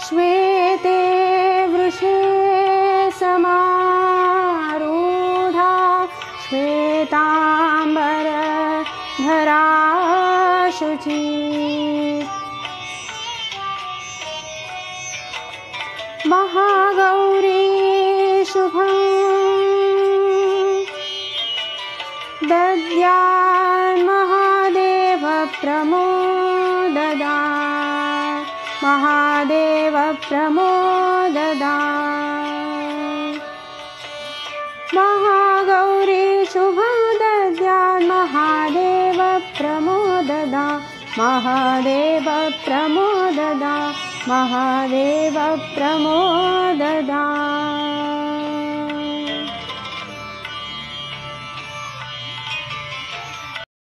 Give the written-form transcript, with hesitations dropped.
श्वेते वृषे समारूढा श्वेताम्बरधरा शुची महागौरी शुभं दद्यात् महादेव प्रमोददात् महादेव प्रमोददात् महागौरी शुभं दद्यात् महादेव प्रमोददात् महादेव प्रमोददात् महादेव प्रमोददात्